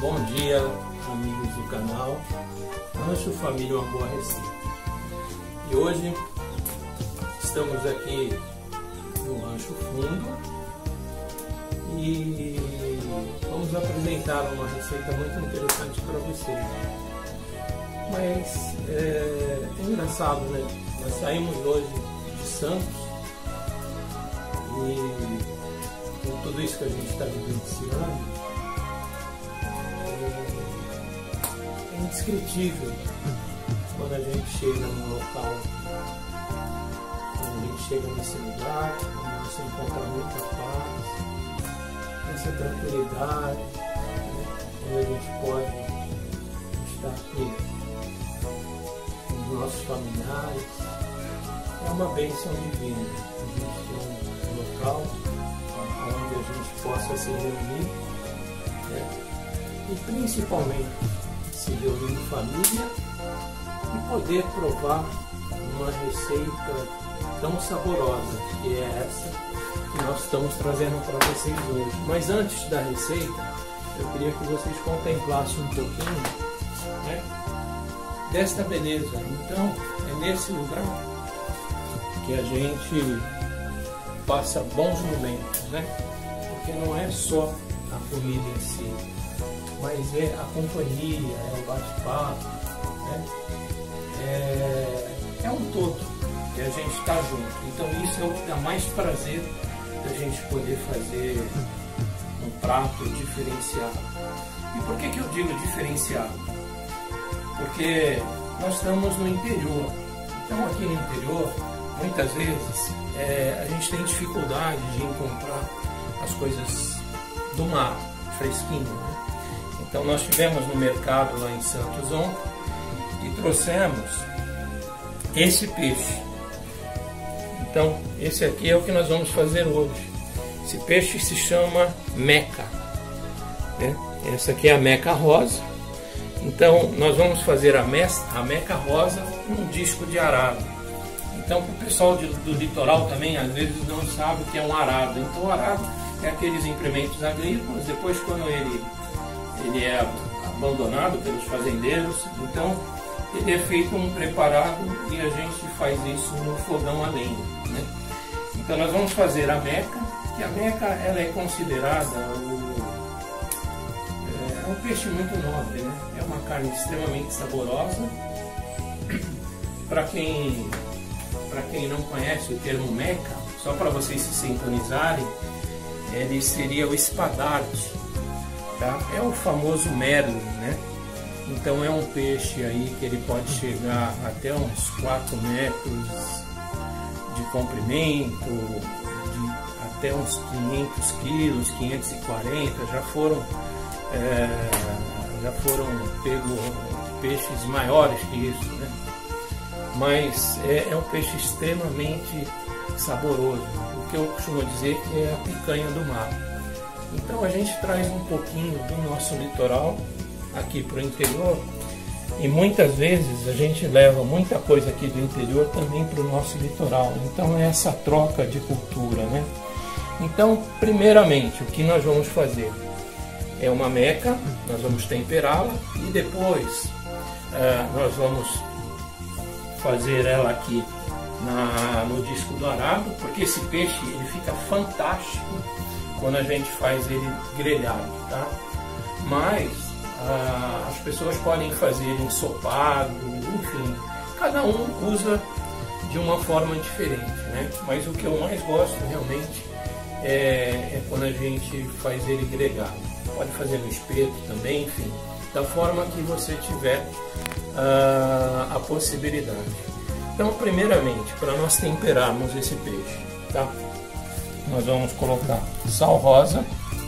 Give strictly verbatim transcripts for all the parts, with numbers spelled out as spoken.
Bom dia, amigos do canal Rancho Família Uma Boa Receita. E hoje estamos aqui no Rancho Fundo e vamos apresentar uma receita muito interessante para vocês. Mas é, é engraçado, né? Nós saímos hoje de Santos e com tudo isso que a gente está vivenciando, é indescritível quando a gente chega num local, quando a gente chega nesse lugar, quando você encontra muita paz, essa tranquilidade, né? Quando a gente pode estar aqui com os nossos familiares, é uma bênção divina. A gente tem um local onde a gente possa se reunir, né? E principalmente se reunir em família e poder provar uma receita tão saborosa que é essa que nós estamos trazendo para vocês hoje. Mas antes da receita, eu queria que vocês contemplassem um pouquinho, né, desta beleza. Então, é nesse lugar que a gente passa bons momentos, né? Porque não é só a comida em si, mas é a companhia, é o bate-papo, né? É, é um todo que a gente está junto. Então isso é o que dá mais prazer da gente poder fazer um prato diferenciado. E por que que eu digo diferenciado? Porque nós estamos no interior. Então aqui no interior, muitas vezes, é, a gente tem dificuldade de encontrar as coisas do mar, fresquinho, né? Então nós estivemos no mercado lá em Santos ontem e trouxemos esse peixe. Então esse aqui é o que nós vamos fazer hoje. Esse peixe se chama meca, né? Essa aqui é a meca rosa. Então nós vamos fazer a, mes a meca rosa num disco de arado. Então para o pessoal de, do litoral também às vezes não sabe o que é um arado. Então o arado é aqueles implementos agrícolas, depois quando ele ele é abandonado pelos fazendeiros, então ele é feito um preparado e a gente faz isso no fogão a lenha, né? Então nós vamos fazer a meca, que a meca ela é considerada o, é, um peixe muito nobre, né? É uma carne extremamente saborosa. Para quem, para quem não conhece o termo meca, só para vocês se sintonizarem, ele seria o espadarte. Tá? É o famoso merlin, né? Então é um peixe aí que ele pode chegar até uns quatro metros de comprimento, de até uns quinhentos quilos, quinhentos e quarenta, já foram, é, já foram pegos peixes maiores que isso, né? Mas é, é um peixe extremamente saboroso, o que eu costumo dizer que é a picanha do mar. Então a gente traz um pouquinho do nosso litoral aqui para o interior e muitas vezes a gente leva muita coisa aqui do interior também para o nosso litoral. Então é essa troca de cultura, né? Então, primeiramente, o que nós vamos fazer é uma meca, nós vamos temperá-la e depois uh, nós vamos fazer ela aqui na, no disco do arado, porque esse peixe ele fica fantástico quando a gente faz ele grelhado, tá? Mas ah, as pessoas podem fazer ensopado, enfim, cada um usa de uma forma diferente, né? Mas o que eu mais gosto realmente é, é quando a gente faz ele grelhado. Pode fazer no espeto também, enfim, da forma que você tiver ah, a possibilidade. Então, primeiramente, para nós temperarmos esse peixe, tá? Nós vamos colocar sal rosa,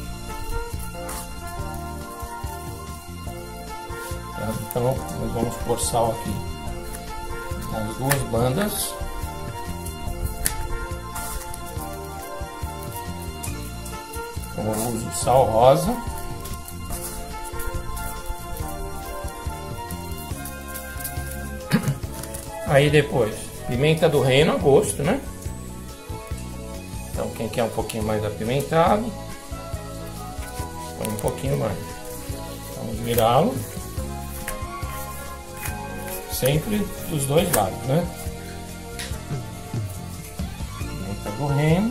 tá? Então nós vamos pôr sal aqui nas duas bandas. Então eu uso sal rosa. Aí depois, pimenta do reino a gosto, né? Então quem quer um pouquinho mais apimentado, põe um pouquinho mais. Então Vamos virá-lo. Sempre dos dois lados, né? Pimenta do reino.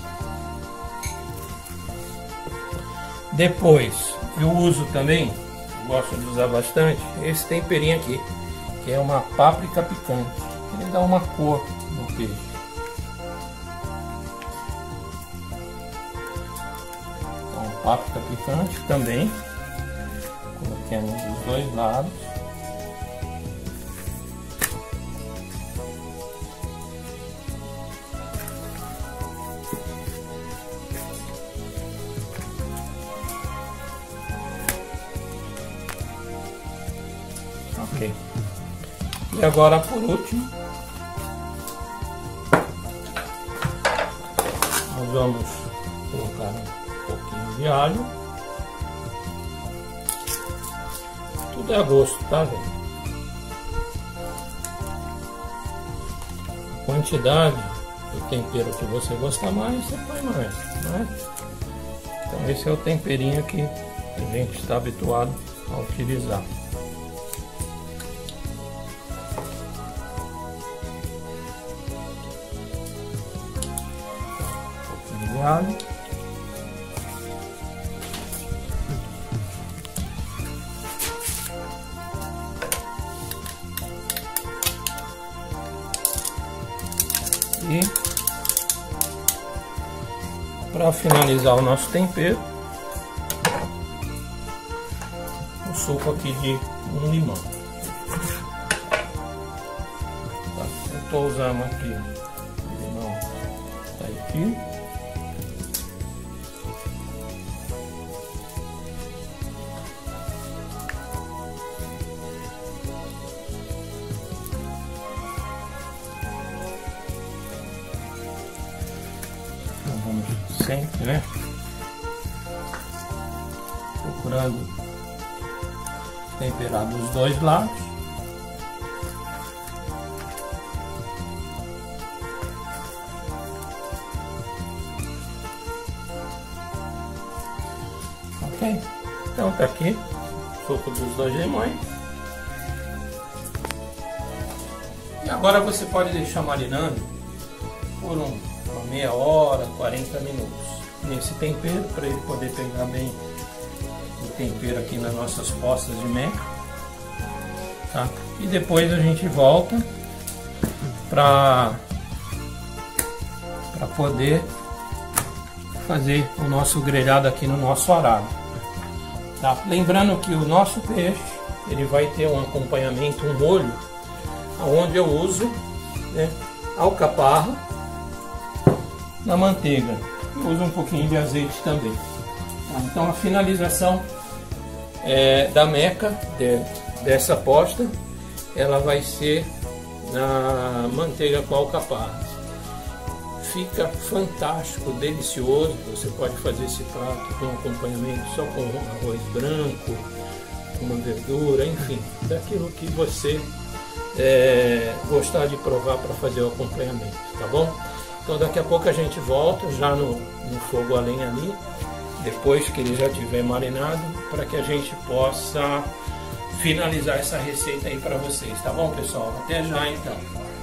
Depois eu uso também, gosto de usar bastante, esse temperinho aqui, que é uma páprica picante. Ele dá uma cor no peixe. Então, páprica picante também. Coloquemos dos dois lados. Ok. E agora, por último, nós vamos colocar um pouquinho de alho. Tudo é a gosto, tá, velho? A quantidade do tempero que você gostar mais, você põe mais, né? Então esse é o temperinho que a gente está habituado a utilizar. Um pouquinho de alho. E para finalizar o nosso tempero, um suco aqui de um limão. Tá, eu estou usando aqui o limão Tahiti. Sempre, né? Procurando temperar dos dois lados. Ok? Então tá aqui o suco dos dois limões. E agora você pode deixar marinando por um uma meia hora, quarenta minutos nesse tempero, para ele poder pegar bem o tempero aqui nas nossas postas de meca, tá? E depois a gente volta para para poder fazer o nosso grelhado aqui no nosso arado, tá? Lembrando que o nosso peixe ele vai ter um acompanhamento, um molho, onde eu uso, né, alcaparra na manteiga, eu uso um pouquinho de azeite também. Então a finalização é, da meca de, dessa posta, ela vai ser na manteiga com alcaparra. Fica fantástico, delicioso. Você pode fazer esse prato com acompanhamento só com arroz branco, com uma verdura, enfim, daquilo que você é, gostar de provar para fazer o acompanhamento, tá bom? Então daqui a pouco a gente volta já no, no fogo a lenha ali, depois que ele já estiver marinado, para que a gente possa finalizar essa receita aí para vocês, tá bom, pessoal? Até já então.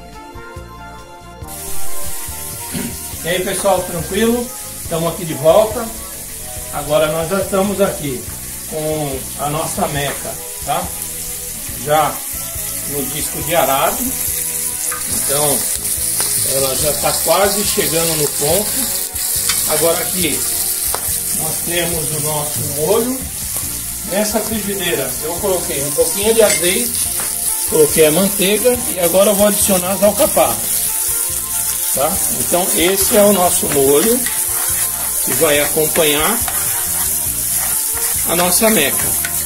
E aí, pessoal, tranquilo? Estamos aqui de volta. Agora nós já estamos aqui com a nossa meca, tá? Já no disco de arado. Então ela já está quase chegando no ponto. Agora aqui nós temos o nosso molho. Nessa frigideira eu coloquei um pouquinho de azeite, coloquei a manteiga e agora eu vou adicionar as alcaparras. Tá? Então esse é o nosso molho que vai acompanhar a nossa meca.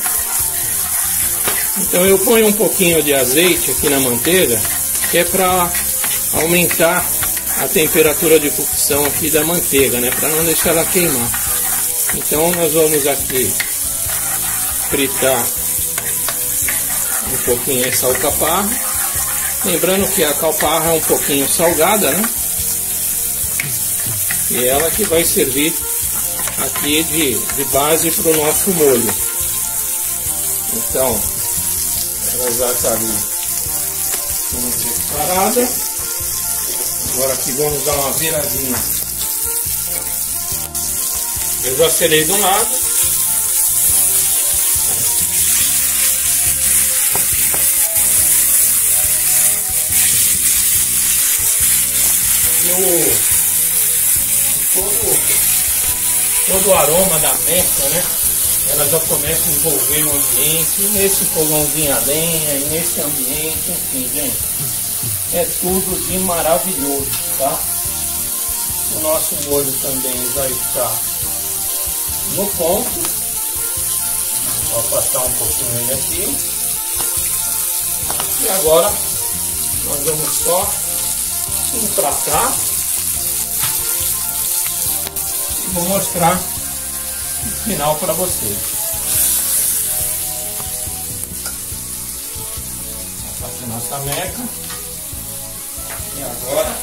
Então eu ponho um pouquinho de azeite aqui na manteiga, que é para aumentar a temperatura de cocção aqui da manteiga, né? Para não deixar ela queimar. Então nós vamos aqui fritar um pouquinho essa alcaparra. Lembrando que a alcaparra é um pouquinho salgada, né? E ela que vai servir aqui de, de base para o nosso molho. Então, ela já está ali sendo preparada. Agora aqui vamos dar uma viradinha. Eu já selei de um lado. E o, todo, todo o aroma da meca, né? Ela já começa a envolver o ambiente, nesse fogãozinho a lenha, e nesse ambiente, enfim, gente, é tudo de maravilhoso, tá? O nosso molho também já está no ponto. Vou passar um pouquinho ele aqui. E agora nós vamos só empratar e vou mostrar o final para vocês. Passar nossa meca e agora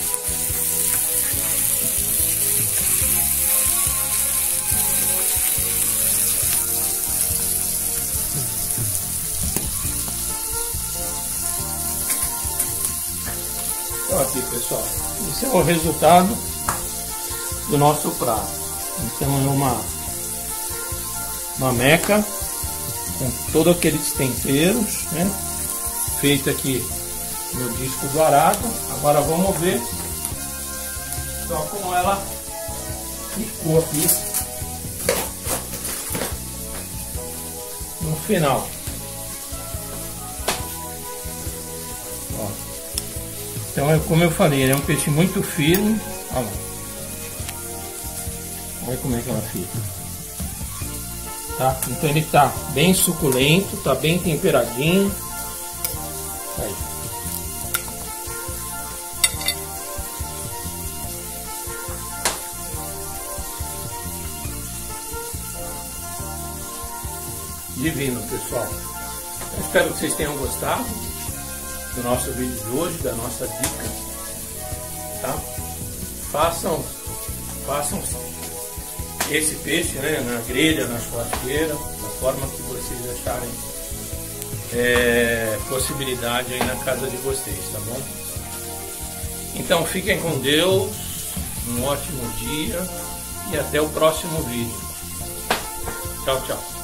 então aqui, pessoal, esse é o resultado do nosso prato. Então é uma uma meca com todos aqueles temperos, né, feito aqui no disco dourado. Agora vamos ver só como ela ficou aqui no final. Ó. Então, é como eu falei, ele é um peixe muito firme. Olha lá. Olha como é que ela fica. Tá? Então ele tá bem suculento, tá bem temperadinho. Aí. Divino, pessoal. Eu espero que vocês tenham gostado do nosso vídeo de hoje, da nossa dica, tá? Façam, façam esse peixe, né, na grelha, na churrasqueira, da forma que vocês acharem é, possibilidade aí na casa de vocês, tá bom? Então fiquem com Deus, um ótimo dia e até o próximo vídeo. Tchau, tchau.